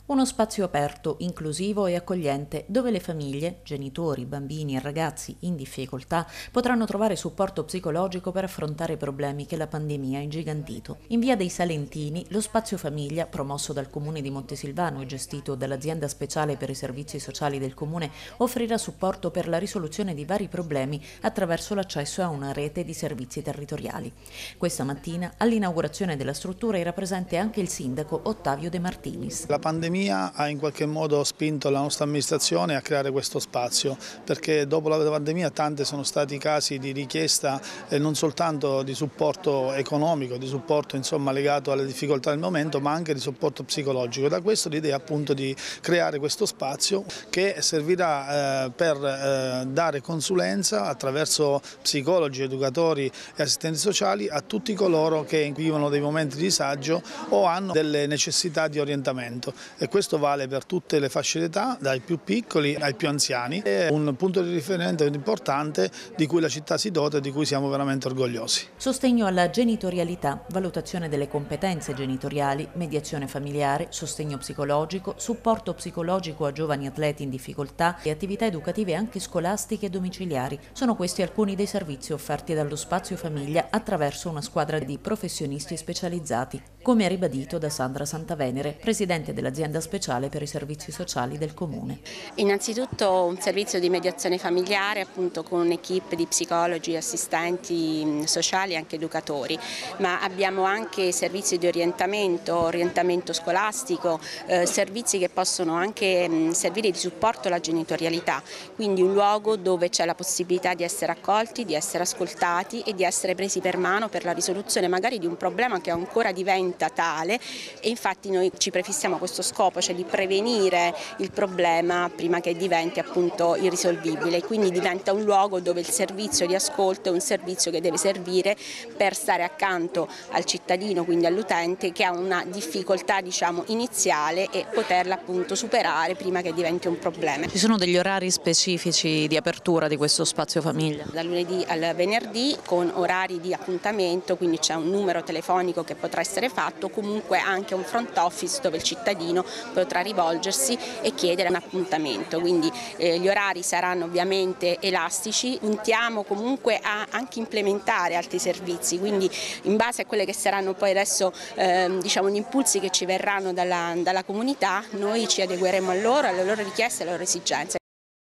Uno spazio aperto, inclusivo e accogliente dove le famiglie, genitori, bambini e ragazzi in difficoltà potranno trovare supporto psicologico per affrontare i problemi che la pandemia ha ingigantito. In via dei Salentini, lo spazio famiglia, promosso dal Comune di Montesilvano e gestito dall'Azienda Speciale per i Servizi Sociali del Comune, offrirà supporto per la risoluzione di vari problemi attraverso l'accesso a una rete di servizi territoriali. Questa mattina, all'inaugurazione della struttura, era presente anche il sindaco Ottavio De Martinis. La pandemia ha in qualche modo spinto la nostra amministrazione a creare questo spazio, perché dopo la pandemia tanti sono stati i casi di richiesta non soltanto di supporto economico, di supporto legato alle difficoltà del momento, ma anche di supporto psicologico. Da questo l'idea appunto di creare questo spazio che servirà per dare consulenza attraverso psicologi, educatori e assistenti sociali a tutti coloro che vivono dei momenti di disagio o hanno delle necessità di orientamento. E questo vale per tutte le fasce d'età, dai più piccoli ai più anziani. È un punto di riferimento importante di cui la città si dota e di cui siamo veramente orgogliosi. Sostegno alla genitorialità, valutazione delle competenze genitoriali, mediazione familiare, sostegno psicologico, supporto psicologico a giovani atleti in difficoltà e attività educative anche scolastiche e domiciliari. Sono questi alcuni dei servizi offerti dallo Spazio Famiglia attraverso una squadra di professionisti specializzati, come ribadito da Sandra Santavenere, presidente dell'Azienda Speciale per i Servizi Sociali del Comune. Innanzitutto un servizio di mediazione familiare appunto con un'equipe di psicologi, assistenti sociali e anche educatori, ma abbiamo anche servizi di orientamento scolastico, servizi che possono anche servire di supporto alla genitorialità, quindi un luogo dove c'è la possibilità di essere accolti, di essere ascoltati e di essere presi per mano per la risoluzione magari di un problema che ancora diventa tale, e infatti noi ci prefissiamo questo scopo, cioè di prevenire il problema prima che diventi appunto irrisolvibile, quindi diventa un luogo dove il servizio di ascolto è un servizio che deve servire per stare accanto al cittadino, quindi all'utente che ha una difficoltà iniziale e poterla appunto superare prima che diventi un problema. Ci sono degli orari specifici di apertura di questo spazio famiglia? Da lunedì al venerdì con orari di appuntamento, quindi c'è un numero telefonico che potrà essere fatto, comunque anche un front office dove il cittadino potrà rivolgersi e chiedere un appuntamento, quindi gli orari saranno ovviamente elastici, puntiamo comunque a anche implementare altri servizi, quindi in base a quelle che saranno poi adesso gli impulsi che ci verranno dalla comunità, noi ci adegueremo a loro, alle loro richieste e alle loro esigenze.